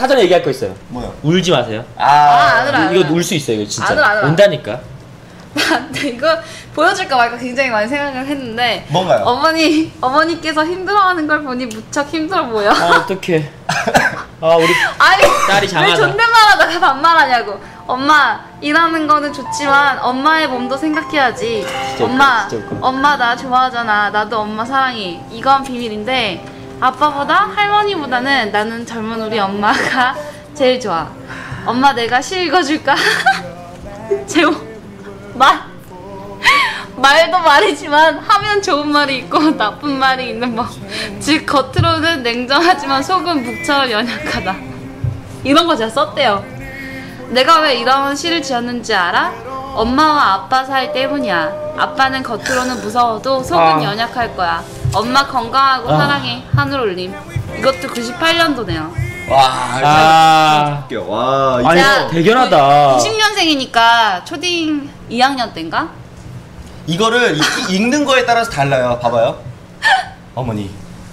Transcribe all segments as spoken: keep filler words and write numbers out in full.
사전에 얘기할 거 있어요. 뭐요? 울지 마세요. 아, 아, 아들, 아들. 이거 울 수 있어요, 이거 진짜. 아들, 아들, 온다니까. 나한테 이거 보여줄까 말까 굉장히 많이 생각을 했는데 뭔가요? 어머니, 어머니께서 힘들어하는 걸 보니 무척 힘들어 보여. 아, 어떡해. 아, 우리 아니 딸이 장하다. 왜 존댓말하다가 반말하냐고. 엄마 일하는 거는 좋지만 엄마의 몸도 생각해야지. 진짜 엄마 진짜 웃겨. 엄마 나 좋아하잖아. 나도 엄마 사랑해. 이건 비밀인데 아빠보다 할머니보다는 나는 젊은 우리 엄마가 제일 좋아. 엄마 내가 시 읽어줄까? 제목 말 말도 말이지만 하면 좋은 말이 있고 나쁜 말이 있는 법. 즉 겉으로는 냉정하지만 속은 북처럼 연약하다. 이런 거 제가 썼대요. 내가 왜 이런 시를 지었는지 알아? 엄마와 아빠 사이 때문이야. 아빠는 겉으로는 무서워도 속은 아. 연약할 거야. 엄마 건강하고 아. 사랑해. 하늘 올림. 이것도 구십팔 년도네요. 와, 아. 아, 와, 이거 아니, 자, 대견하다. 구십 년생이니까 초딩 이 학년 때인가? 이거를 읽, 읽는 거에 따라서 달라요. 봐봐요. 어머니.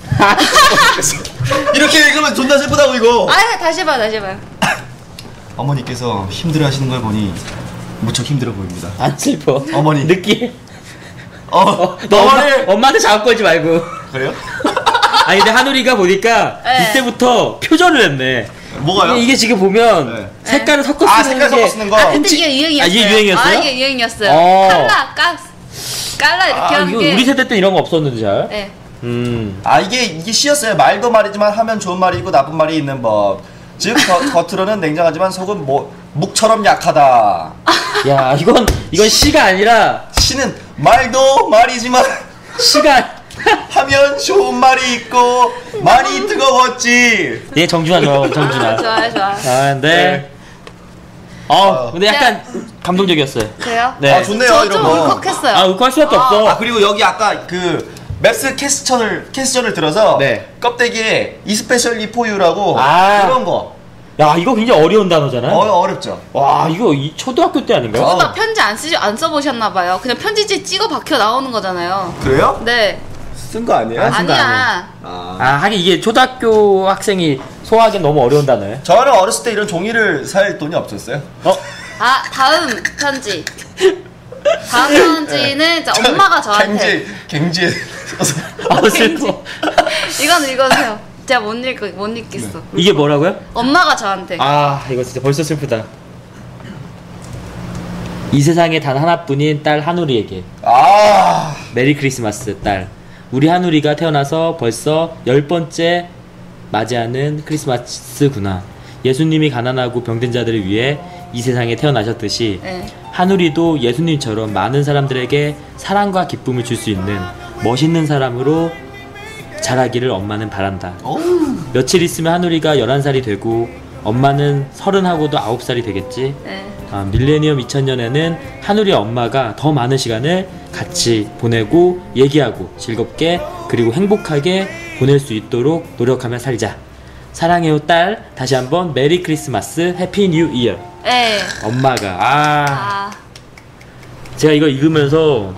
이렇게 읽으면 존나 슬프다고 이거. 아, 다시 해봐요, 다시 해봐요. 어머니께서 힘들어하시는 걸 보니 무척 힘들어 보입니다. 안 슬퍼. 어머니. 느끼. 어, 어, 너 엄마, 엄마한테 작업 걸지 말고. 그래요? 아니, 근데 한우리가 보니까 네. 이때부터 표절을 했네. 뭐가요? 이게, 이게 지금 보면 네. 색깔을 섞어 쓰는 아, 색깔 게 섞어 쓰는 거. 아, 근데 이게 유행이었어요. 아, 이게 유행이었어요? 아, 이게 유행이었어요. 어. 깔라, 깔, 깔라 이렇게 아, 하는 이거 게. 우리 세대 때 이런 거 없었는데 잘. 네. 음. 아, 이게 이게 시였어요. 말도 말이지만 하면 좋은 말이 있고 나쁜 말이 있는 법. 즉 겉, 겉으로는 냉정하지만 속은 뭐 묵처럼 약하다. 야, 이건 이건 시가 아니라 시는 말도 말이지만 시가. 하면 좋은 말이 있고 많이 뜨거웠지. 얘 정준하 좋아, 정준하. 아, 좋아요, 좋아요. 아, 근데. 네. 어, 근데 약간 감동적이었어요. 그래요? 네. 아, 좋네요. 저 이런 좀 거. 울컥했어요. 아, 울컥할 수밖에 아. 없어. 아, 그리고 여기 아까 그 맵스 캐스천을 캐스천을 들어서 네. 껍데기에 이스페셜리 포유라고 아. 이런 거. 야, 이거 굉장히 어려운 단어잖아요. 어, 어렵죠. 와, 이거 이 초등학교 때 아닌가요? 어. 막 편지 안 쓰, 안 써보셨나봐요. 그냥 편지지 찍어 박혀 나오는 거잖아요. 그래요? 네. 쓴 거 아니에요? 아, 쓴거 아니야. 아. 아, 하긴 이게 초등학교 학생이 소화하기엔 너무 어려운 단어예요. 저는 어렸을 때 이런 종이를 살 돈이 없었어요. 어? 아, 다음 편지. 다음 편지는 저 엄마가 저한테. 갱지 갱지에 써서. 아, 슬퍼. 이건 읽어주세요. 제가 못 읽, 못 읽겠어. 이게 뭐라고요? 엄마가 저한테. 아, 이거 진짜 벌써 슬프다. 이 세상에 단 하나뿐인 딸 한우리에게 아. 메리 크리스마스 딸. 우리 한우리가 태어나서 벌써 열 번째 맞이하는 크리스마스구나. 예수님이 가난하고 병든 자들을 위해 이 세상에 태어나셨듯이 네. 한우리도 예수님처럼 많은 사람들에게 사랑과 기쁨을 줄 수 있는 멋있는 사람으로 자라기를 엄마는 바란다. 오. 며칠 있으면 한우리가 열한 살이 되고 엄마는 서른하고도 아홉 살이 되겠지. 네. 아, 밀레니엄 이천 년에는 한우리 엄마가 더 많은 시간을 같이 보내고 얘기하고 즐겁게 그리고 행복하게 보낼 수 있도록 노력하며 살자. 사랑해요 딸. 다시 한번 메리 크리스마스 해피 뉴 이어. 네. 엄마가 아, 아. 제가 이거 읽으면서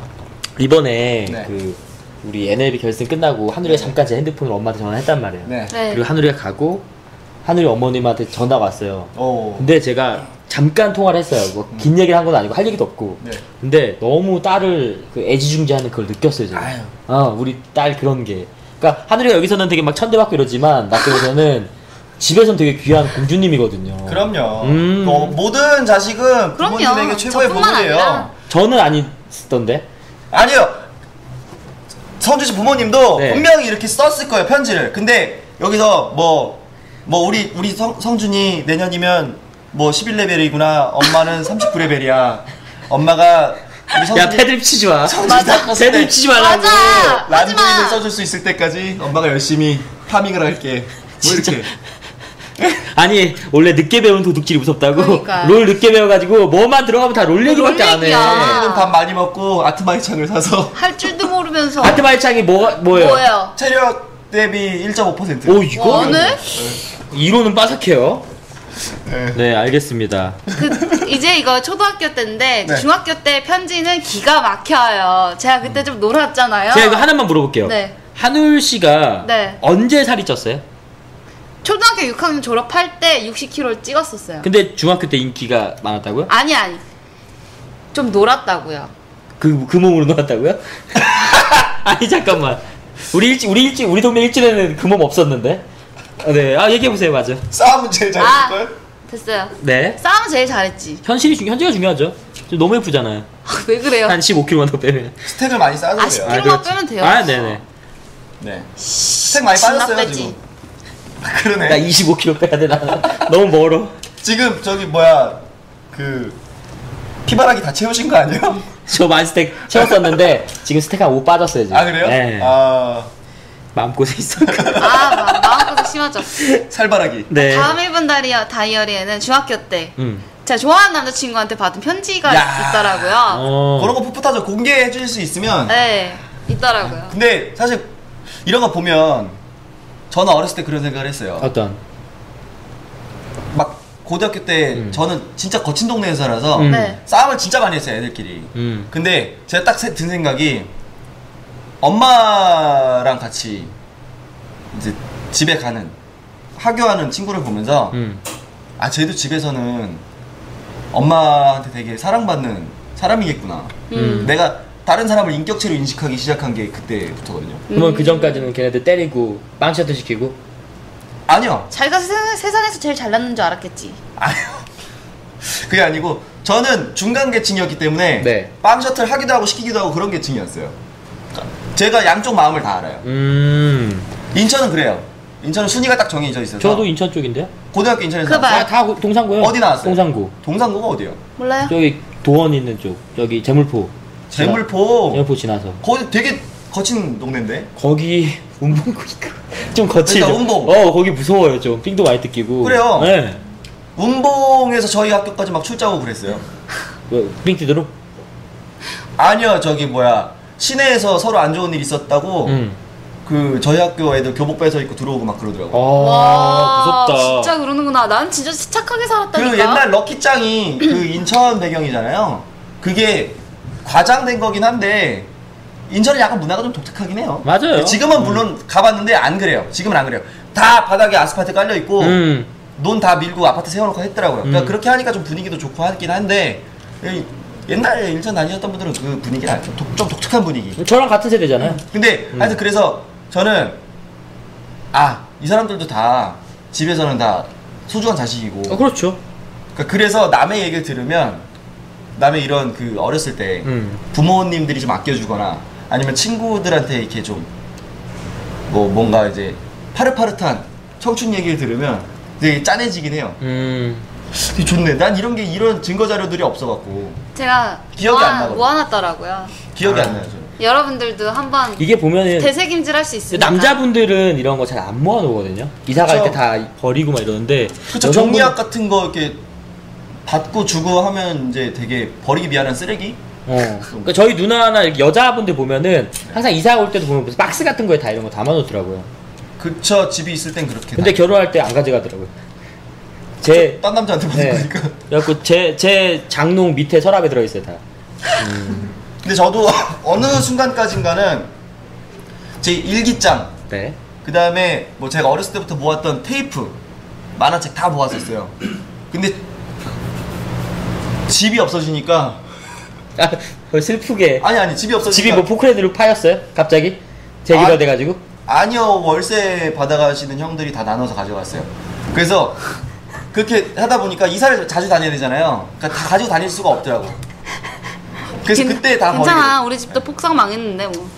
이번에 네. 그 우리 엔엘비 결승 끝나고 한우리가 잠깐 제 핸드폰으로 엄마한테 전화했단 말이에요. 네. 네. 그리고 한우리가 가고 한우리 어머님한테 전화가 왔어요. 오. 근데 제가 잠깐 통화를 했어요. 뭐 긴 얘기를 한 건 아니고 할 얘기도 없고. 네. 근데 너무 딸을 그 애지중지하는 그걸 느꼈어요 제가. 아유. 어, 우리 딸 그런 게. 그러니까 하늘이가 여기서는 되게 막 천대받고 이러지만 나 쪽에서는 집에서는 되게 귀한 공주님이거든요. 그럼요. 음. 어, 모든 자식은 그럼요. 부모님에게 최고의 저뿐만 보물이에요. 아니라. 저는 아니던데. 아니요. 성주 씨 부모님도 네. 분명히 이렇게 썼을 거예요, 편지를. 근데 여기서 뭐, 뭐 우리 우리 성, 성준이 내년이면 뭐 십일 레벨이구나. 엄마는 삼십구 레벨이야. 엄마가 우리 야 성준이 패드립 치지 마. 맞아. 패드립 치지 말라고. 맞아. 란드림을 하지마. 써줄 수 있을 때까지 엄마가 열심히 파밍을 할게. 뭐 진짜. 이렇게. 아니 원래 늦게 배운 도둑질이 무섭다고. 그러니까. 롤 늦게 배워가지고 뭐만 들어가면 다 롤 얘기밖에 안 해. 얘기야. 성준이는 밥 많이 먹고 아트마이창을 사서 할 줄도 모르면서. 아트마이창이 뭐가 뭐예요? 뭐예요? 체력 대비 일 점 오 퍼센트. 오 이거 와, 네? 이론은 빠삭해요. 네. 네 알겠습니다. 그 이제 이거 초등학교 때인데 네. 중학교 때 편지는 기가 막혀요. 제가 그때 좀 놀았잖아요. 제가 이거 하나만 물어볼게요. 네. 한울 씨가 네. 언제 살이 쪘어요? 초등학교 초등학교 육 학년 졸업할 때 육십 킬로를 찍었었어요. 근데 중학교 때 인기가 많았다고요? 아니 아니. 좀 놀았다고요. 그, 그 몸으로 놀았다고요? 아니 잠깐만. 우리 일지 우리 일지 우리 동네 일진에는 그 몸 없었는데. 아, 네. 아 얘기해 보세요, 맞아. 싸움은 제일 아 잘했을 걸. 됐어요. 네. 싸움은 제일 잘했지. 현실이 중 현재가 중요하죠. 좀 너무 예쁘잖아요. 아, 왜 그래요? 한 십오 킬로만 더 빼면. 스택을 많이 쌓아도 아 돼요. 십 아, 킬로만 그렇지. 빼면 돼요. 아, 네네. 네. 스택 많이 진짜 빠졌어요 빼지. 지금. 그러네. 나 이십오 킬로 빼야 돼. 나 너무 멀어. 지금 저기 뭐야 그 피바라기 다 채우신 거 아니에요? 저 만스택 채웠었는데 지금 스택 한 오 빠졌어요 지금. 아 그래요? 네. 아 마음고생 있어. 아 마, 마음고생 심하죠. 살바라기. 네. 다음 일 분 다이어, 다이어리에는 중학교 때 음. 제가 좋아하는 남자친구한테 받은 편지가 야. 있더라고요. 어. 그런 거 풋풋하죠. 공개해 주실 수 있으면. 네 있더라고요. 근데 사실 이런 거 보면 저는 어렸을 때 그런 생각을 했어요. 어떤? 막 고등학교 때 음. 저는 진짜 거친 동네에서 살아서 음. 네. 싸움을 진짜 많이 했어요 애들끼리. 음. 근데 제가 딱 든 생각이 엄마랑 같이 이제 집에 가는 하교하는 친구를 보면서 음. 아 쟤도 집에서는 엄마한테 되게 사랑받는 사람이겠구나. 음. 내가 다른 사람을 인격체로 인식하기 시작한 게 그때부터거든요. 그러면 그 전까지는 걔네들 때리고 빵셔트 시키고. 아니요. 자기가 세, 세상에서 제일 잘났는 줄 알았겠지. 아니요. 그게 아니고 저는 중간 계층이었기 때문에 네. 빵 셔틀 하기도 하고 시키기도 하고 그런 계층이었어요. 제가 양쪽 마음을 다 알아요. 음. 인천은 그래요. 인천은 순위가 딱 정해져 있어서. 저도 인천 쪽인데요. 고등학교 인천에서 그거 봐요. 아, 다 고- 동산고요. 어디 나왔어요? 동산고. 동산고가 어디요? 몰라요? 저기 도원 있는 쪽. 저기 재물포. 재물포. 재물포 지나서. 거기 되게 거친 동네인데. 거기 운봉구니까 좀 거칠죠. 그러니까 운봉. 어 거기 무서워요 좀. 삥도 많이 뜯기고. 그래요. 네. 운봉에서 저희 학교까지 막 출장 오고 그랬어요. 뭐, 삥 뜯으러? 아니요, 저기 뭐야 시내에서 서로 안 좋은 일 있었다고. 응. 그 저희 학교 애들 교복 뺏어 입고 들어오고 막 그러더라고. 아 무섭다. 진짜 그러는구나. 난 진짜 착하게 살았다니까. 그 옛날 럭키짱이 그 인천 배경이잖아요. 그게 과장된 거긴 한데 인천은 약간 문화가 좀 독특하긴 해요. 맞아요. 지금은 물론 가봤는데 안 그래요. 지금은 안 그래요. 다 바닥에 아스팔트 깔려 있고 음. 논 다 밀고 아파트 세워놓고 했더라고요. 그러니까 음. 그렇게 하니까 좀 분위기도 좋고 하긴 한데 이- 옛날에 인천 다니셨던 분들은 그 분위기는 알죠. 독- 좀 독특한 분위기. 저랑 같은 세대잖아요. 근데 음. 하여튼 그래서 저는 아 이 사람들도 다 집에서는 다 소중한 자식이고 어, 그렇죠. 그러니까 그래서 남의 얘기를 들으면 남의 이런 그 어렸을 때 음. 부모님들이 좀 아껴주거나 아니면 친구들한테 이렇게 좀 뭐 뭔가 이제 파릇파릇한 청춘 얘기를 들으면 되게 짠해지긴 해요. 음. 되게 좋네. 난 이런 게 이런 증거 자료들이 없어갖고 제가 기억이 안 모아, 나거든. 모아놨더라고요. 기억이 아. 안 나요. 저는. 여러분들도 한번 이게 보면은 되새김질 할 수 있으니까. 남자분들은 이런 거 잘 안 모아놓거든요. 이사 갈 때 그쵸. 다 버리고 막 이러는데. 그쵸. 종이학 같은 거 이렇게 받고 주고 하면 이제 되게 버리기 미안한 쓰레기. 어. 그러니까 저희 누나나 이렇게 여자분들 보면은 항상 이사 올 때도 보면 무슨 박스 같은 거에 다 이런 거 담아놓더라고요. 그쵸. 집이 있을 땐 그렇게. 근데 다- 결혼할 때 안 가져가더라고요. 제 딴 남자한테 받은 네. 거니까. 그래갖고 제 제 장롱 밑에 서랍에 들어있어요 다. 근데 저도 어느 순간까지인가는 제 일기장, 네. 그 다음에 뭐 제가 어렸을 때부터 모았던 테이프, 만화책 다 모았었어요. 근데 집이 없어지니까 아, 그 슬프게. 아니 아니 집이 없어지니까 집이 뭐 포크레인으로 파였어요? 갑자기? 재개발돼가지고? 아니요 월세 받아가시는 형들이 다 나눠서 가져갔어요. 그래서 그렇게 하다 보니까 이사를 자주 다녀야 되잖아요. 그러니까 다 가지고 다닐 수가 없더라고. 그래서 괜- 그때 다 버리게 괜찮아. 됐어요. 우리 집도 폭삭 망했는데 뭐.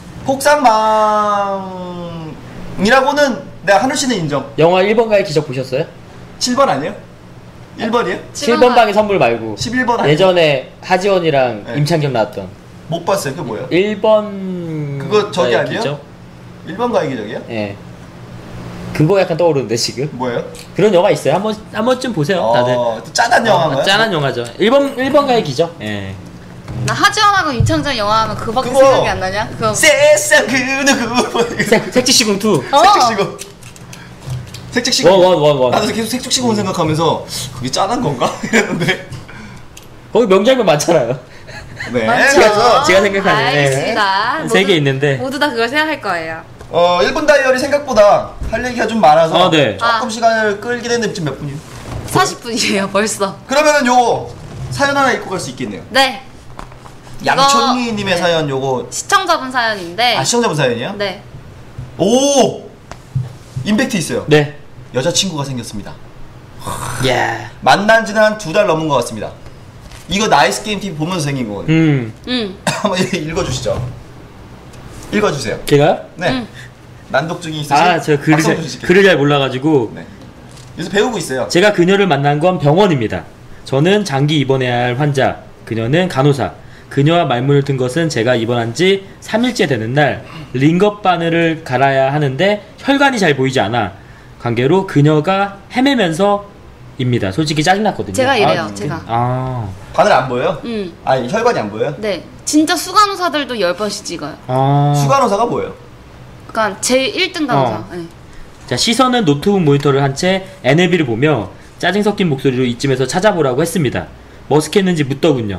폭삭망이라고는 내가 하늘 씨는 인정. 영화 일 번가의 기적 보셨어요? 칠 번 아니에요? 일 번이에요? 칠 번 방의 선물 말고 십일 번 아니에요? 예전에 하지원이랑 네. 임창정 나왔던 못 봤어요. 그게 뭐예요? 일 번 그거 저기 아니에요? 기적? 일 번 가의 기적이요? 예. 그거 약간 떠오르는데 지금 뭐예요? 그런 영화 있어요. 한번 한 번쯤 보세요, 다들. 어, 짠한 영화인가요? 어, 짠한 영화죠. 일 번 일 번가의 기적. 예. 나 하지원하고 임창정 영화 하면 그거밖에 그거- 생각이 안 나냐? 그거. 세상 그 누구 색 색지시공 투. 어. 색즉시공 색즉시공 원, 원, 원, 원. 나도 계속 색즉시공 생각하면서 그게 짠한 건가? 이랬는데 거기 명장면 많잖아요. 네 많죠? 제가- 제가 생각하는, 예. 알겠습니다. 세개 있는데. 모두 다 그걸 생각할 거예요. 어 일 분 다이어리 생각보다 할 얘기가 좀 많아서 아, 네. 조금 아. 시간을 끌긴 했는데 지금 몇 분이요? 사십 분이에요 벌써. 그러면은 요거 사연 하나 읽고 갈 수 있겠네요. 네. 양천미님의 네. 사연 요거 시청자분 사연인데. 아 시청자분 사연이요? 네. 오 임팩트 있어요. 네. 여자친구가 생겼습니다. 야. 만난 지는 한 두 달 넘은 것 같습니다. 이거 나이스 게임 티비 보면서 생긴 거거든요. 음. 응. 한번 읽어주시죠. 읽어주세요. 제가요? 네. 응. 난독증이 있으신 아, 제가 글을 잘, 박성준 씨께서. 글을 잘 몰라가지고. 네. 요새 배우고 있어요. 제가 그녀를 만난 건 병원입니다. 저는 장기 입원해야 할 환자, 그녀는 간호사. 그녀와 말문을 튼 것은 제가 입원한 지 삼 일째 되는 날 링거 바늘을 갈아야 하는데 혈관이 잘 보이지 않아 관계로 그녀가 헤매면서 입니다. 솔직히 짜증났거든요. 제가 이래요, 아, 제가. 아, 바늘 안 보여요? 응. 아니 혈관이 안 보여요? 네. 진짜 수간호사들도 열 번씩 찍어요. 아. 수간호사가 뭐예요? 그러니까 제 일 등 간호사. 어. 네. 자, 시선은 노트북 모니터를 한 채 엔엘비를 보며 짜증 섞인 목소리로 이쯤에서 찾아보라고 했습니다. 머쓱했는지 묻더군요.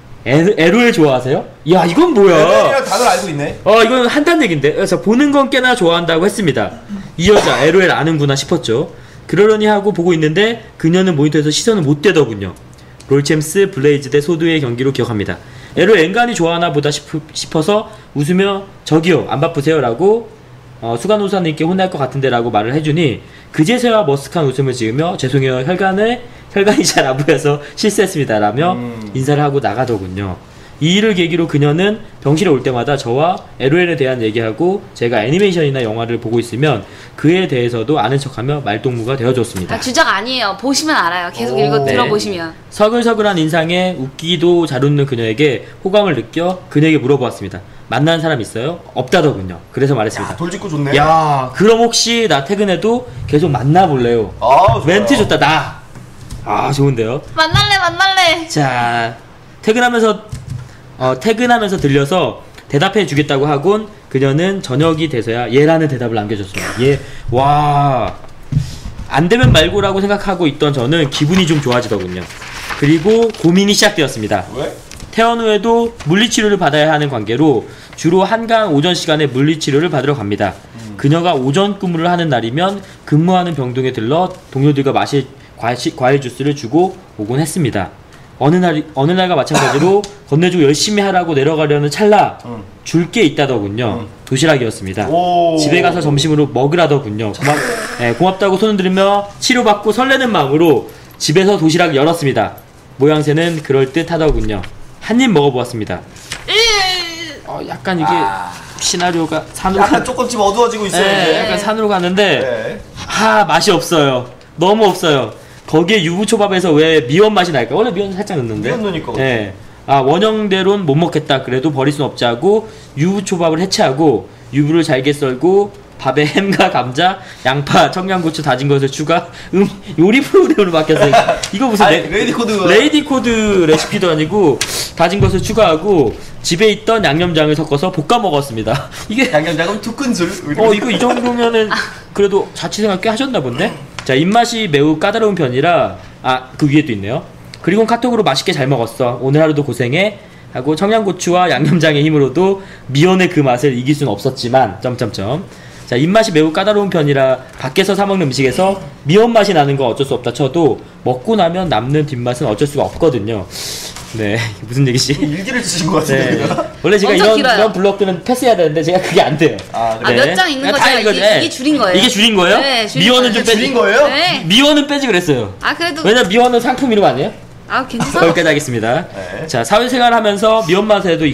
에로엘 좋아하세요? 야, 이건 뭐야? 에로엘이라는 단어를 알고 있네. 어, 이건 한단 얘긴데. 그래서 보는 건 꽤나 좋아한다고 했습니다. 이 여자 에로엘 아는구나 싶었죠. 그러려니 하고 보고 있는데 그녀는 모니터에서 시선을 못 떼더군요. 롤챔스 블레이즈 대 소드의 경기로 기억합니다. 에로엘 엔간히 좋아하나 보다 싶, 싶어서 웃으며 저기요 안 바쁘세요? 라고 어, 수간호사님께 혼날 것 같은데 라고 말을 해주니 그제서야 머쓱한 웃음을 지으며 죄송해요 혈관을 혈관이 잘 안 보여서 실수했습니다 라며 음. 인사를 하고 나가더군요. 이 일을 계기로 그녀는 병실에 올 때마다 저와 에로엘에 대한 얘기하고 제가 애니메이션이나 영화를 보고 있으면 그에 대해서도 아는 척하며 말동무가 되어줬습니다. 아, 주작 아니에요. 보시면 알아요. 계속 오. 읽어 네. 들어보시면. 서글서글한 인상에 웃기도 잘 웃는 그녀에게 호감을 느껴 그녀에게 물어보았습니다. 만난 사람 있어요? 없다더군요. 그래서 말했습니다. 야, 돌직구 좋네. 야, 그럼 혹시 나 퇴근해도 계속 만나볼래요? 아, 좋아요. 멘트 좋다, 나! 아, 좋은데요? 만날래 만날래. 자, 퇴근하면서, 어, 퇴근하면서 들려서 대답해 주겠다고 하곤 그녀는 저녁이 돼서야 얘라는 대답을 남겨줬습니다. 얘, 와. 안 되면 말고라고 생각하고 있던 저는 기분이 좀 좋아지더군요. 그리고 고민이 시작되었습니다. 왜? 퇴원 후에도 물리치료를 받아야 하는 관계로 주로 한강 오전 시간에 물리치료를 받으러 갑니다. 음. 그녀가 오전 근무를 하는 날이면 근무하는 병동에 들러 동료들과 마실 과일, 과일 주스를 주고 오곤 했습니다. 어느 날, 어느 날과 마찬가지로 건네주고 열심히 하라고 내려가려는 찰나 음. 줄 게 있다더군요. 음. 도시락이었습니다. 오. 집에 가서 점심으로 먹으라더군요. 고맙, 예, 고맙다고 손을 들으며 치료받고 설레는 마음으로 집에서 도시락을 열었습니다. 모양새는 그럴듯 하더군요. 한 입 먹어보았습니다. 어, 약간 이게 아. 시나리오가 산으로 약간 가, 조금씩 어두워지고 있어요. 예, 이제. 약간 산으로 가는데 네. 하 맛이 없어요. 너무 없어요. 거기에 유부초밥에서 왜 미원 맛이 날까? 원래 미원 살짝 넣는데. 미원 넣으니까 그렇죠. 예. 아 원형대로는 못 먹겠다. 그래도 버릴 순 없지 하고 유부초밥을 해체하고 유부를 잘게 썰고 밥에 햄과 감자, 양파, 청양고추 다진 것을 추가. 음 요리 프로그램으로 바뀌었어요. 이거 무슨 아니, 레, 레이디 코드. 레이디 코드 레시피도 아니고 다진 것을 추가하고 집에 있던 양념장을 섞어서 볶아 먹었습니다. 이게 양념장은 두 큰술. 어 이거 이 정도면은 그래도 자취생활 꽤 하셨나 본데? 자 입맛이 매우 까다로운 편이라 아 그 위에도 있네요. 그리고 카톡으로 맛있게 잘 먹었어. 오늘 하루도 고생해. 하고 청양고추와 양념장의 힘으로도 미연의 그 맛을 이길 수는 없었지만 점점점. 자 입맛이 매우 까다로운 편이라 밖에서 사 먹는 음식에서 미연 맛이 나는 건 어쩔 수 없다 쳐도 먹고 나면 남는 뒷맛은 어쩔 수가 없거든요. 네 무슨 얘기지? 일기를 쓰신 것 같은데. 네. 이거. 원래 제가 엄청 이런 길어요. 이런 블럭들은 패스해야 되는데 제가 그게 안 돼요. 아, 아, 그래. 몇 장 있는 다 거죠? 이거죠. 이게, 예. 이게 줄인 거예요. 이게 줄인 거예요? 네, 줄인 미원은 거예요. 좀 이게 빼지. 줄인 거예요? 네. 미원은 빼지 그랬어요. 아 그래도 왜냐면 미원은 상품 이름 아니에요? 아 괜찮아. 거기까지 하겠습니다. 네. 자 사회생활 하면서 미원 맛에도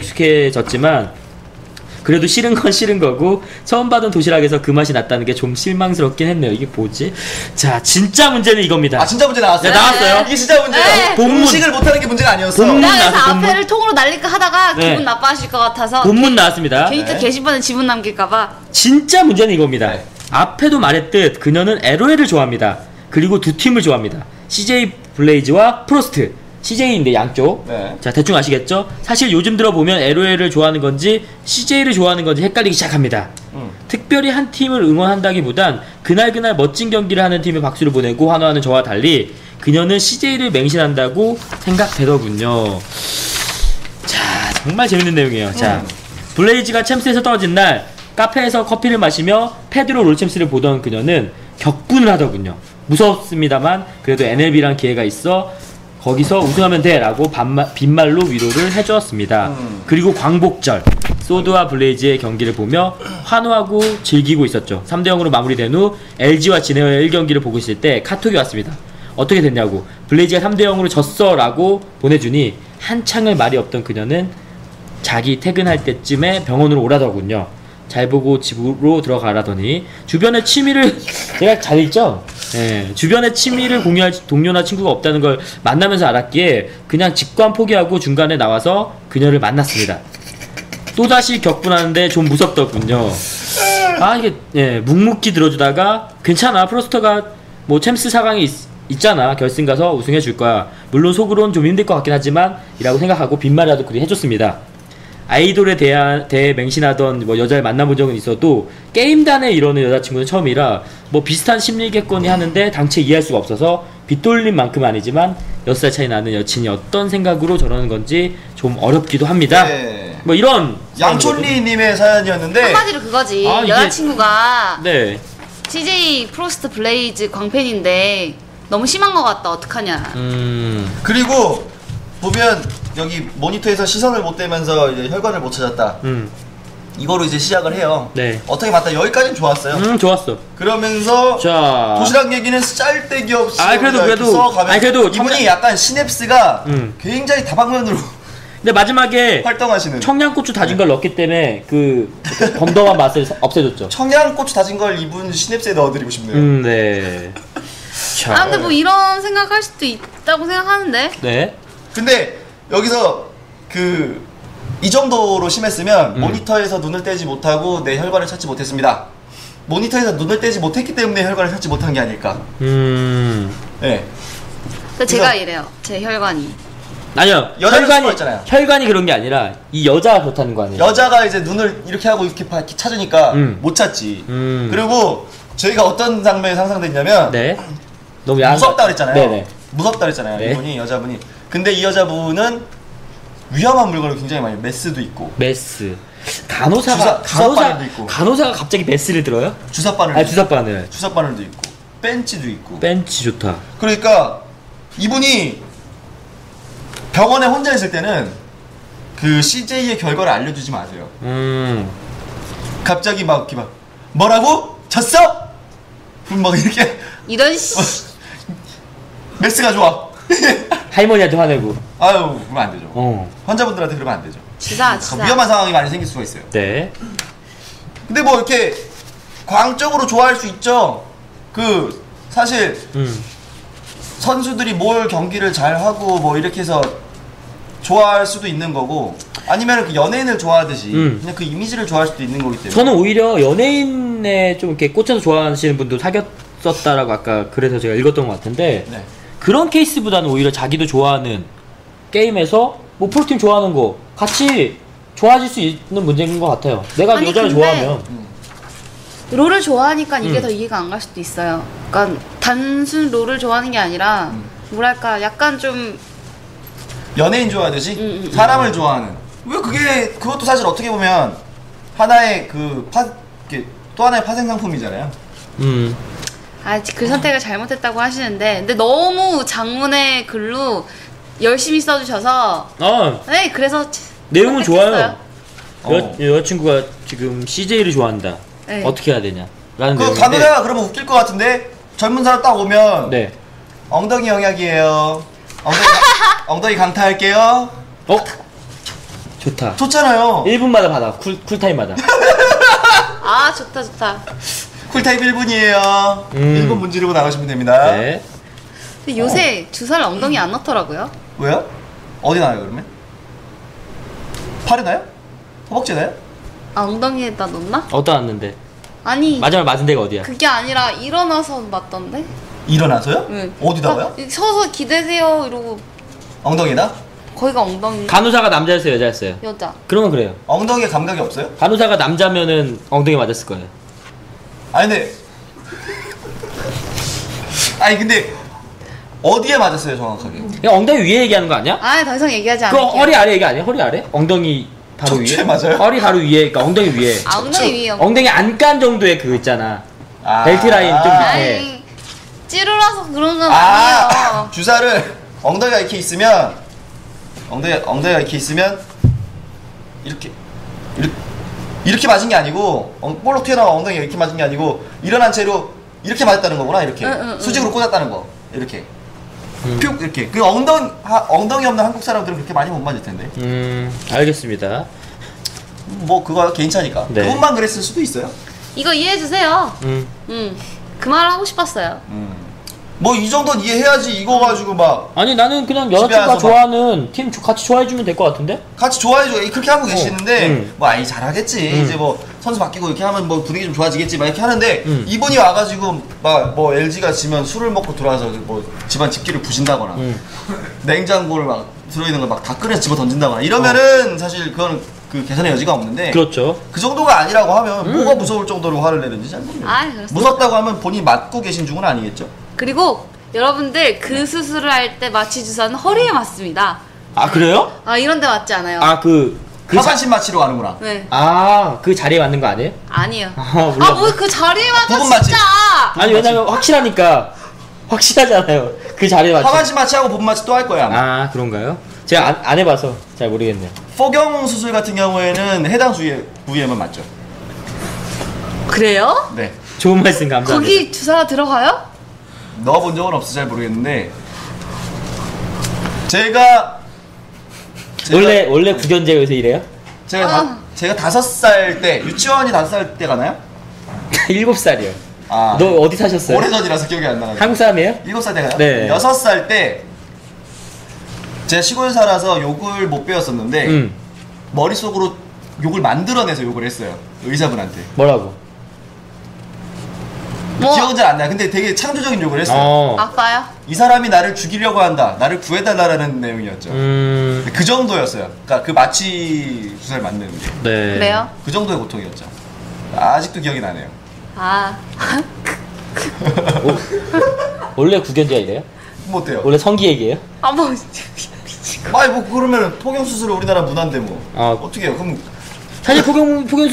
익숙해졌지만 그래도 싫은 건 싫은 거고 처음 받은 도시락에서 그 맛이 났다는 게 좀 실망스럽긴 했네요. 이게 뭐지? 자 진짜 문제는 이겁니다. 아 진짜 문제 나왔어요? 네, 나왔어요. 이게 진짜 문제야. 네. 본문. 음식을 못하는 게 문제가 아니었어. 본문. 내가 그래서 나왔어, 앞에를 통으로 날릴까 하다가 네. 기분 나빠하실 것 같아서 본문 나왔습니다. 괜히 또 네. 게시판에 지분 남길까봐. 진짜 문제는 이겁니다. 네. 앞에도 말했듯 그녀는 엘오엘을 좋아합니다. 그리고 두 팀을 좋아합니다. 씨제이 블레이즈와 프로스트. 씨제이인데 양쪽. 네. 자 대충 아시겠죠? 사실 요즘 들어 보면 엘오엘을 좋아하는 건지 씨제이를 좋아하는 건지 헷갈리기 시작합니다. 음. 특별히 한 팀을 응원한다기보단 그날그날 멋진 경기를 하는 팀에 박수를 보내고 환호하는 저와 달리 그녀는 씨제이를 맹신한다고 생각되더군요. 자 정말 재밌는 내용이에요. 자 음. 블레이즈가 챔스에서 떨어진 날 카페에서 커피를 마시며 페드로 롤챔스를 보던 그녀는 격분을 하더군요. 무섭습니다만 그래도 엔엘비란 기회가 있어 거기서 우승하면 돼 라고 반마, 빈말로 위로를 해주었습니다. 음. 그리고 광복절 소드와 블레이즈의 경기를 보며 환호하고 즐기고 있었죠. 삼 대 영으로 마무리된 후 엘지와 진에어의 일 경기를 보고 있을 때 카톡이 왔습니다. 어떻게 됐냐고. 블레이즈가 삼 대 영으로 졌어 라고 보내주니 한창을 말이 없던 그녀는 자기 퇴근할 때쯤에 병원으로 오라더군요. 잘 보고 집으로 들어가라더니 주변에 취미를 제가 잘 읽죠? 예, 주변에 취미를 공유할 동료나 친구가 없다는 걸 만나면서 알았기에 그냥 직관 포기하고 중간에 나와서 그녀를 만났습니다. 또다시 격분하는데 좀 무섭더군요. 아 이게 예, 묵묵히 들어주다가 괜찮아 프로스터가 뭐 챔스 사 강에 있, 있잖아 결승 가서 우승해 줄 거야. 물론 속으론 좀 힘들 것 같긴 하지만 이라고 생각하고 빈말이라도 그리 해줬습니다. 아이돌에 대해, 대해 맹신하던 뭐 여자를 만나본 적은 있어도 게임단에 이러는 여자친구는 처음이라 뭐 비슷한 심리겠거니 하는데 당최 이해할 수가 없어서 빗돌림 만큼은 아니지만 여섯 살 차이 나는 여친이 어떤 생각으로 저러는 건지 좀 어렵기도 합니다. 네. 뭐 이런 양촌리님의 사연이었는데 한마디로 그거지. 아, 이게- 여자친구가 네. 씨제이 프로스트 블레이즈 광팬인데 너무 심한 것 같다. 어떡하냐. 음. 그리고 보면 여기 모니터에서 시선을 못 대면서 이제 혈관을 못 찾았다. 음. 이거로 이제 시작을 해요. 네. 어떻게 맞다 여기까지는 좋았어요. 음, 좋았어. 그러면서 자. 도시락 얘기는 짤데기 없이 아, 그래도, 이렇게 그래도. 써가면서 아니, 그래도 이분이 청량- 약간 시냅스가 음. 굉장히 다방면으로 근데 마지막에 활동하시는 청양고추 다진 걸 넣었기 때문에 그 범덤한 맛을 없애줬죠. 청양고추 다진 걸 이분 시냅스에 넣어드리고 싶네요. 음, 네. 자. 아 근데 뭐 이런 생각할 수도 있다고 생각하는데. 네. 근데 여기서 그 이 정도로 심했으면 음. 모니터에서 눈을 떼지 못하고 내 혈관을 찾지 못했습니다. 모니터에서 눈을 떼지 못했기 때문에 혈관을 찾지 못한 게 아닐까. 음. 네. 근데 제가 그래서- 이래요. 제 혈관이. 아니요. 여자는 혈관이 수가 있잖아요. 혈관이 그런 게 아니라 이 여자가 그렇다는 거 아니에요? 여자가 이제 눈을 이렇게 하고 이렇게 파- 이렇게 찾으니까 음. 못 찾지. 음. 그리고 저희가 어떤 장면이 상상됐냐면 네. 너무 야한 무섭다 거- 그랬잖아요. 네네. 무섭다 그랬잖아요. 네. 이분이 여자분이. 근데 이 여자분은 위험한 물건을 굉장히 많이 메스도 있고 메스. 간호사가 주사- 주사 간호사 바늘도 있고. 간호사가 갑자기 메스를 들어요? 주사바늘 아 주사 바늘. 주사바늘도 있고 벤치도 있고. 벤치 좋다. 그러니까 이분이 병원에 혼자 있을 때는 그 씨제이의 결과를 알려주지 마세요. 음. 갑자기 막 이렇게 막 뭐라고? 졌어? 그럼 막 이렇게 이런 씨. 메스가 좋아. 할머니한테 화내고. 아유 그러면 안 되죠. 어. 환자분들한테 그러면 안 되죠. 지사 지사. 위험한 상황이 많이 생길 수가 있어요. 네. 근데 뭐 이렇게 광적으로 좋아할 수 있죠. 그 사실 음. 선수들이 뭘 경기를 잘 하고 뭐 이렇게 해서 좋아할 수도 있는 거고 아니면 그 연예인을 좋아하듯이 음. 그냥 그 이미지를 좋아할 수도 있는 거기 때문에. 저는 오히려 연예인에 좀 이렇게 꽂혀서 좋아하시는 분도 사귀었었다라고 아까 그래서 제가 읽었던 것 같은데 네. 그런 케이스보다는 오히려 자기도 좋아하는 게임에서 뭐 프로팀 좋아하는 거 같이 좋아질 수 있는 문제인 것 같아요. 내가 아니, 여자를 근데- 좋아하면 음. 롤을 좋아하니까 이게 음. 더 이해가 안 갈 수도 있어요. 그러니까 단순 롤을 좋아하는 게 아니라 음. 뭐랄까 약간 좀 연예인 좋아하듯이 음, 음, 사람을 좋아하는. 왜 그게 그것도 사실 어떻게 보면 하나의 그 파, 이렇게 또 하나의 파생 상품이잖아요. 음. 아, 그 선택을 잘못했다고 하시는데 근데 너무 장문의 글로 열심히 써주셔서 어 네 그래서 내용은 선택했어요. 좋아요. 어. 여, 여자친구가 지금 씨제이를 좋아한다. 네. 어떻게 해야 되냐? 라는 그 내용인데 가느라 그러면 웃길 것 같은데 젊은 사람 딱 오면 네. 엉덩이 영약이에요. 엉덩이, 강- 엉덩이 강타할게요. 어? 좋다. 좋잖아요. 일 분마다 받아. 쿨, 쿨타임마다. 아 좋다 좋다. 쿨타임 일 분이에요. 음. 일 분 문지르고 나가시면 됩니다. 네. 근데 요새 주사를 엉덩이 안 넣더라고요. 왜요? 어디 나요 그러면? 팔에 나요? 허벅지 나요? 아 엉덩이에다 넣나? 어디다 놨는데? 아니 마지막 맞은 데가 어디야? 그게 아니라 일어나서 맞던데? 일어나서요? 응. 어디다가요? 아, 서서 기대세요 이러고 엉덩이다? 거기가 엉덩이 간호사가 남자였어요, 여자였어요? 여자. 그러면 그래요. 엉덩이에 감각이 없어요? 간호사가 남자면은 엉덩이 맞았을 거예요. 아니 근데 아니 근데 어디에 맞았어요 정확하게? 그냥 엉덩이 위에 얘기하는 거 아니야? 아 더 이상 얘기하지 그거 않을게요. 허리 아래 얘기 아니야? 허리 아래? 엉덩이 바로 척추에 위에? 맞아요? 허리 바로 위에, 그러니까 엉덩이 위에. 아, 엉덩이 위에. 엉덩이 안깐 정도의 그거 있잖아. 아. 벨트 라인 좀 밑에. 아이, 찌르라서 그런 건 아, 아니에요. 주사를 엉덩이가 이렇게 있으면 엉덩이 엉덩이가 이렇게 있으면 이렇게 이렇게, 이렇게 맞은 게 아니고 엉, 볼록 튀어나와 엉덩이가 이렇게 맞은 게 아니고 일어난 채로 이렇게 맞았다는 거구나. 이렇게 응, 응, 수직으로 꽂았다는 거. 이렇게 음. 퓨 이렇게. 그 엉덩이 하, 엉덩이 없는 한국 사람들은 그렇게 많이 못 맞을 텐데. 음, 알겠습니다. 뭐 그거 개인차니까. 네. 그것만 그랬을 수도 있어요. 이거 이해해주세요. 음. 음, 그 말을 하고 싶었어요. 뭐 이 정도는 이해해야지. 이거 가지고 막 아니, 나는 그냥 집에 여자친구가 와서 막- 좋아하는 팀 조- 같이 좋아해주면 될 것 같은데? 같이 좋아해줘. 그렇게 하고 계시는데 음. 뭐 아이 잘하겠지. 음. 이제 뭐 선수 바뀌고 이렇게 하면 뭐 분위기 좀 좋아지겠지. 막 이렇게 하는데 음. 이분이 와가지고 막 뭐 엘지가 지면 술을 먹고 들어와서 뭐 집안 집기를 부신다거나 음. 냉장고를 막 들어있는 걸 막 다 끓여서 집어 던진다거나 이러면은 사실 그건 그 개선의 여지가 없는데 그렇죠. 그 정도가 아니라고 하면 뭐가 무서울 정도로 화를 내는지 잘 모르겠어요. 아이, 그렇습니다. 무섭다고 하면 본인이 맞고 계신 중은 아니겠죠? 그리고 여러분들 그 수술을 할 때 마취 주사는 허리에 맞습니다. 아, 그래요? 아, 이런 데 맞지 않아요. 아, 그, 그, 자, 하반신 마취로 가는구나. 네. 아, 그 자리에 맞는 거 아니에요? 아니에요. 아, 몰라. 아, 뭐 그 자리에 맞아, 부분 맞지? 진짜! 아니, 왜냐면 확실하니까. 확실하잖아요. 그 자리에 맞지. 하반신 마취하고 본 마취 또 할 거야 아마. 아, 그런가요? 제가 안, 안 해봐서 잘 모르겠네요. 포경 수술 같은 경우에는 해당 부위에, 부위에만 맞죠. 그래요? 네. 좋은 말씀 감사합니다. 거기 주사가 들어가요? 넣어본 적은 없어 잘 모르겠는데 제가, 제가 원래, 원래 구견제 여기서 이래요? 제가 아. 다, 제가 다섯 살 때 유치원이 다섯 살 때 가나요? 일곱 살이요. 아 너 어디 사셨어요? 오래전이라서 기억이 안 나가지고 한국 사람이에요? 일곱 살 때 가요? 네. 여섯 살 때 제가 시골 살아서 욕을 못 배웠었는데 응. 머릿속으로 욕을 만들어내서 욕을 했어요 의사분한테. 뭐라고? 뭐? 기억은 잘 안 나요. 근데 되게 창조적인 욕을 했어요. 어. 아빠요? 이 사람이 나를 죽이려고 한다. 나를 구해달라는 내용이었죠. 음. 그 정도였어요. 그러니까 그 마취 주사를 맞는 게. 네. 그래요? 그 정도의 고통이었죠. 아직도 기억이 나네요. 아. 원래 구견제가 이래요? 뭐 어때요? 원래 성기 얘기예요? 아, 뭐. 아니 뭐 그러면 포경 수술을 우리나라 문화인데 뭐 아. 어떻게 해요? 그럼 사실 포경 포경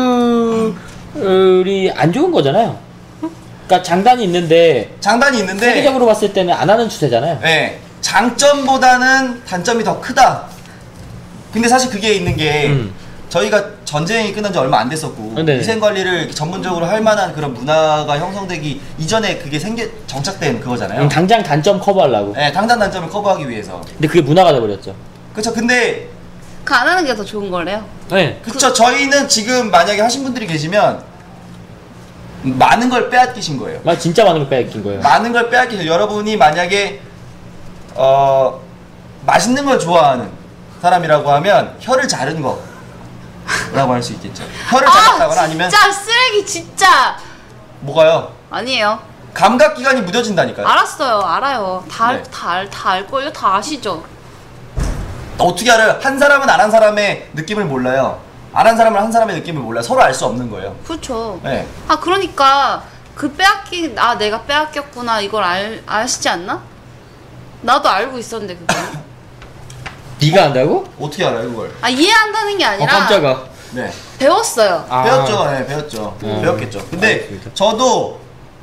수술이 안 좋은 거잖아요. 그러니까 장단이 있는데 장단이 있는데 세계적으로 봤을 때는 안 하는 추세잖아요. 네, 장점보다는 단점이 더 크다. 근데 사실 그게 있는 게 음. 저희가 전쟁이 끝난 지 얼마 안 됐었고 네네. 위생 관리를 전문적으로 할 만한 그런 문화가 형성되기 이전에 그게 생겨 정착된 그거잖아요. 음, 당장 단점 커버하려고. 네, 당장 단점을 커버하기 위해서. 근데 그게 문화가 돼버렸죠. 그렇죠. 근데 그 안 하는 게 더 좋은 거래요? 네. 그쵸. 저희는 지금 만약에 하신 분들이 계시면 많은 걸 빼앗기신 거예요. 막 진짜 많은 걸 빼앗긴 거예요. 많은 걸 빼앗기신 여러분이 만약에 어 맛있는 걸 좋아하는 사람이라고 하면 혀를 자른 거라고 할 수 있겠죠. 혀를 자랐다거나 아, 아니면 진짜 쓰레기, 진짜! 뭐가요? 아니에요. 감각 기관이 무뎌진다니까요. 알았어요, 알아요. 다, 알, 네. 다, 알, 다 알걸요? 다 아시죠? 어떻게 알아요? 한 사람은 안 한 사람의 느낌을 몰라요. 안 한 사람은 한 사람의 느낌을 몰라요. 서로 알 수 없는 거예요. 그렇죠. 네. 아, 그러니까 그 빼앗긴, 아, 내가 빼앗겼구나, 이걸 알, 아시지 않나? 나도 알고 있었는데, 그거. 네가 안다고? 어떻게 알아요, 그걸? 아, 이해한다는 게 어 아니라 깜짝아. 네. 배웠어요. 아. 배웠죠. 네, 배웠죠. 음. 배웠겠죠. 근데 알겠습니다. 저도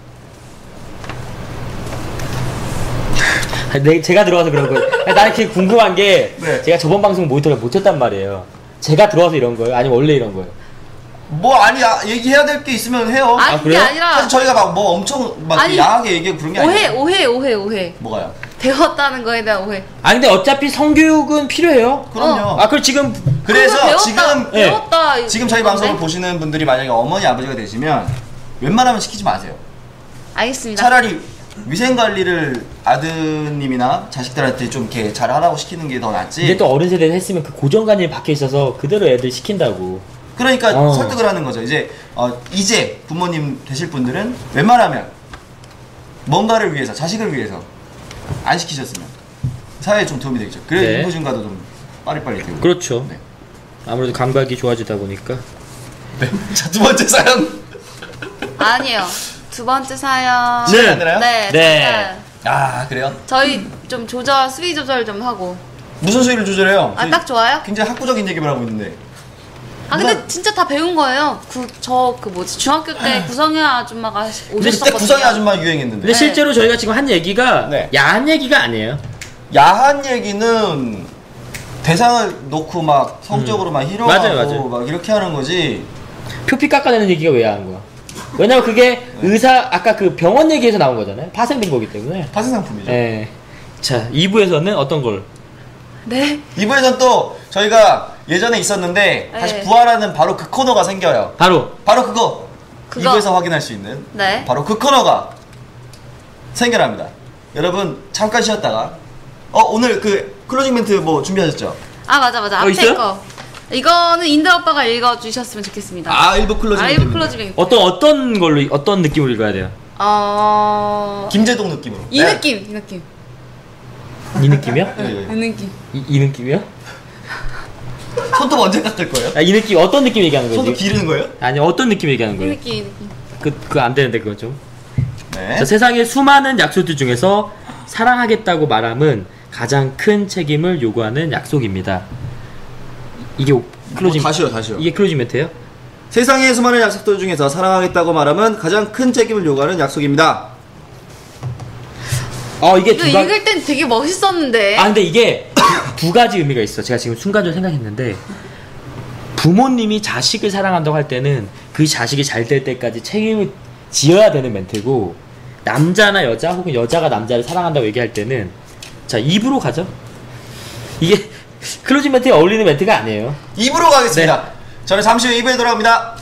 네, 제가 들어와서 그런 거예요. 아니, 나 이렇게 궁금한 게 네. 제가 저번 방송 모니터를 못 쳤단 말이에요. 제가 들어와서 이런 거예요? 아니면 원래 이런 거예요? 뭐 아니 아, 얘기해야 될 게 있으면 해요. 아니, 아, 그게 그래요? 아니라 사실 저희가 막 뭐 엄청 막 아니, 야하게 얘기하고 그런 게 오해, 아니에요. 오해, 오해, 오해. 뭐가요? 배웠다는 거에 대한 오해. 아 근데 어차피 성교육은 필요해요. 그럼요. 아 그럼 지금 그래서 그거 배웠다, 지금 네. 배웠다. 지금 저희 이건데? 방송을 보시는 분들이 만약에 어머니 아버지가 되시면 웬만하면 시키지 마세요. 알겠습니다. 차라리 위생 관리를 아드님이나 자식들한테 좀 이렇게 잘 하라고 시키는 게 더 낫지. 근데 또 어른 세대에 했으면 그 고정관념이 박혀 있어서 그대로 애들 시킨다고. 그러니까 어. 설득을 하는 거죠. 이제 어, 이제 부모님 되실 분들은 웬만하면 뭔가를 위해서 자식을 위해서 안 시키셨으면 사회에 좀 도움이 되겠죠. 그래야 네. 인구 증가도 좀 빠리빠리 되고. 그렇죠. 네. 아무래도 감각이 좋아지다 보니까. 네. 자, 두 번째 사연. 아니에요. 두 번째 사연. 시간이 안 되나요? 네. 네. 잠깐. 아, 그래요? 저희 좀 조절, 수위 조절 좀 하고. 무슨 수위를 조절해요? 아, 딱 좋아요? 굉장히 학구적인 얘기를 하고 있는데. 아 근데 누나- 진짜 다 배운 거예요. 저 그 뭐지 중학교 때 구성애 아줌마가 오셨었거든요. 그때 구성의 아줌마 유행했는데. 근데 실제로 저희가 지금 한 얘기가 네. 야한 얘기가 아니에요. 야한 얘기는 대상을 놓고 막 성적으로 막 희롱하고 맞아요, 맞아요. 막 이렇게 하는 거지. 표피 깎아내는 얘기가 왜 야한 거야? 왜냐면 그게 의사 아까 그 병원 얘기에서 나온 거잖아요. 파생된 거기 때문에. 파생상품이죠. 예. 자, 이 부에서는 어떤 걸? 네. 이 부에서는 또 저희가 예전에 있었는데 다시 네. 부활하는 바로 그 코너가 생겨요. 바로 바로 그거. 그거. 이 부에서 확인할 수 있는 네. 바로 그 코너가 생겨납니다. 여러분 잠깐 쉬었다가 어 오늘 그 클로징 멘트 뭐 준비하셨죠? 아 맞아 맞아. 어, 앞에 있어요? 거. 이거는 인들 오빠가 읽어주셨으면 좋겠습니다. 아 일부 클로징 아, 멘트. 일부 클로징 멘트. 어떤 어떤 걸로 어떤 느낌으로 읽어야 돼요? 어. 김재동 느낌으로. 이 네. 느낌, 이 느낌, 이 느낌이요? 예, 예. 이 느낌. 이, 이 느낌이요? 손톱 언제 깎을 거예요? 아, 이 느낌 어떤 느낌 얘기하는 거지? 손톱 기르는 거예요? 아니 어떤 느낌 얘기하는 이 거예요? 느낌, 이 느낌. 그 그거 안 되는데 그거 좀. 네. 자, 세상의 수많은 약속들 중에서 사랑하겠다고 말함은 가장 큰 책임을 요구하는 약속입니다. 이게 오- 클로징 뭐 다시요, 다시요. 이게 클로징 멘트예요? 세상의 수많은 약속들 중에서 사랑하겠다고 말하면 가장 큰 책임을 요구하는 약속입니다. 어 이게 이거 두 가... 읽을 땐 되게 멋있었는데. 아 근데 이게 두 가지 의미가 있어. 제가 지금 순간적으로 생각했는데 부모님이 자식을 사랑한다고 할 때는 그 자식이 잘 될 때까지 책임을 지어야 되는 멘트고 남자나 여자 혹은 여자가 남자를 사랑한다고 얘기할 때는 자 입으로 가죠. 이게 클로징 멘트에 어울리는 멘트가 아니에요. 이 부로 가겠습니다. 저는 잠시 후 이 부에 돌아옵니다.